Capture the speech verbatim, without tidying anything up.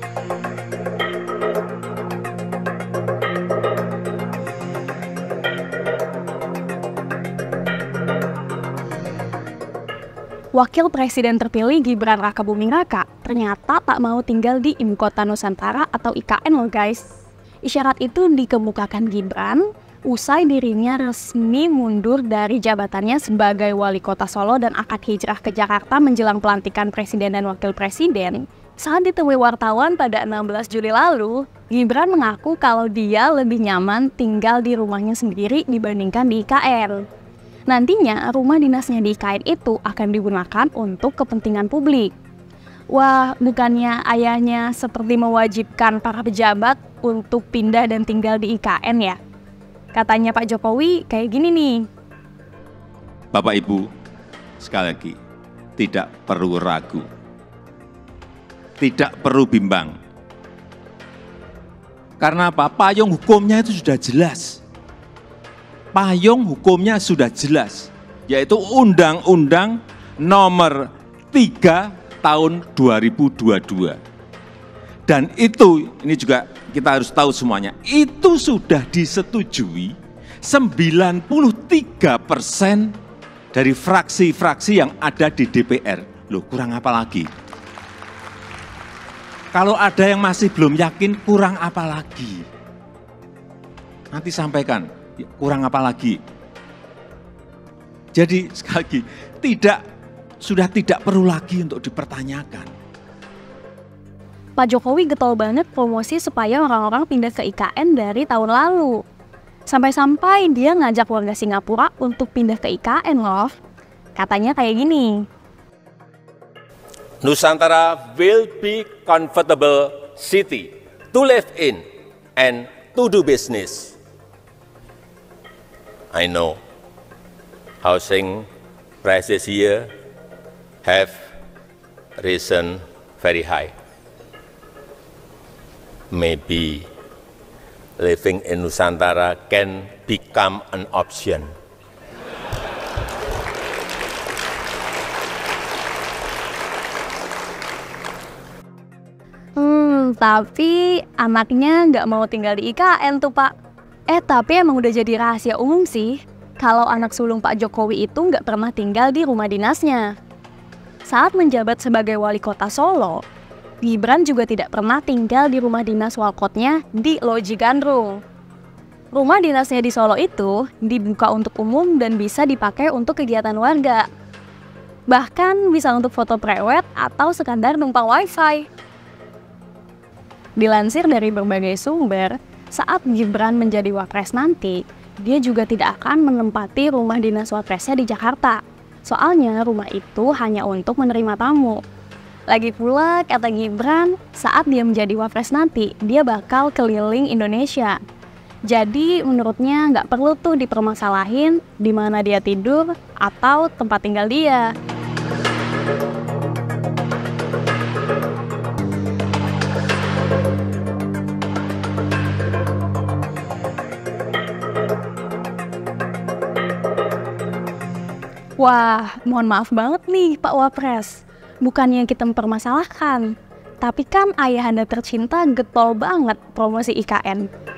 Wakil Presiden terpilih Gibran Rakabuming Raka ternyata tak mau tinggal di Ibu Kota Nusantara atau I K N loh guys. Isyarat itu dikemukakan Gibran usai dirinya resmi mundur dari jabatannya sebagai Wali Kota Solo dan akad hijrah ke Jakarta menjelang pelantikan Presiden dan Wakil Presiden. Saat ditemui wartawan pada enam belas Juli lalu, Gibran mengaku kalau dia lebih nyaman tinggal di rumahnya sendiri dibandingkan di I K N. Nantinya rumah dinasnya di I K N itu akan digunakan untuk kepentingan publik. Wah, bukannya ayahnya seperti mewajibkan para pejabat untuk pindah dan tinggal di I K N ya? Katanya Pak Jokowi kayak gini nih. Bapak Ibu, sekali lagi, tidak perlu ragu, tidak perlu bimbang. Karena apa? Payung hukumnya itu sudah jelas. Payung hukumnya sudah jelas, yaitu Undang-Undang Nomor tiga Tahun dua ribu dua puluh dua. Dan itu, ini juga kita harus tahu semuanya, itu sudah disetujui sembilan puluh tiga persen dari fraksi-fraksi yang ada di D P R. Loh, kurang apa lagi? Kalau ada yang masih belum yakin, kurang apa lagi? Nanti sampaikan. Kurang apa lagi? Jadi sekali lagi, tidak, sudah tidak perlu lagi untuk dipertanyakan. Pak Jokowi getol banget promosi supaya orang-orang pindah ke I K N dari tahun lalu. Sampai-sampai dia ngajak warga Singapura untuk pindah ke I K N loh. Katanya kayak gini. Nusantara will be comfortable city to live in and to do business. I know housing prices here have risen very high. Maybe living in Nusantara can become an option. Hmm, tapi anaknya nggak mau tinggal di I K N tuh Pak. Eh tapi emang udah jadi rahasia umum sih, kalau anak sulung Pak Jokowi itu nggak pernah tinggal di rumah dinasnya. Saat menjabat sebagai Wali Kota Solo, Gibran juga tidak pernah tinggal di rumah dinas Walkotnya di Loji Gandrung. Rumah dinasnya di Solo itu dibuka untuk umum dan bisa dipakai untuk kegiatan warga. Bahkan bisa untuk foto prewed atau sekadar numpang wifi. Dilansir dari berbagai sumber, saat Gibran menjadi Wapres nanti, dia juga tidak akan menempati rumah dinas Wapresnya di Jakarta. Soalnya rumah itu hanya untuk menerima tamu. Lagi pula, kata Gibran, saat dia menjadi Wapres nanti, dia bakal keliling Indonesia. Jadi menurutnya nggak perlu tuh dipermasalahin di mana dia tidur atau tempat tinggal dia. Wah, mohon maaf banget nih Pak Wapres. Bukannya kita mempermasalahkan, tapi kan ayahanda tercinta getol banget promosi I K N.